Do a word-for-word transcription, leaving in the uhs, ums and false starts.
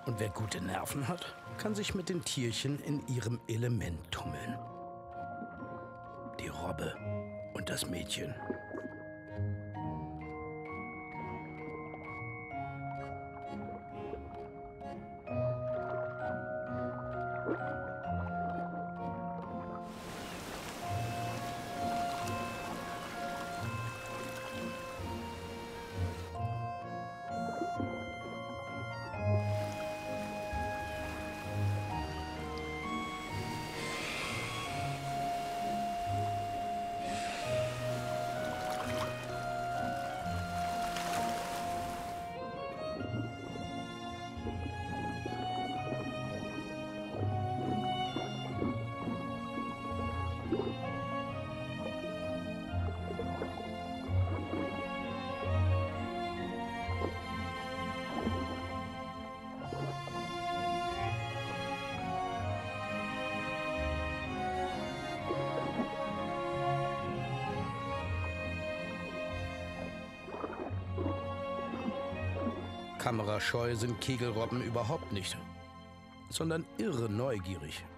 Und wer gute Nerven hat, kann sich mit den Tierchen in ihrem Element tummeln. Die Robbe und das Mädchen. Kamerascheu sind Kegelrobben überhaupt nicht, sondern irre neugierig.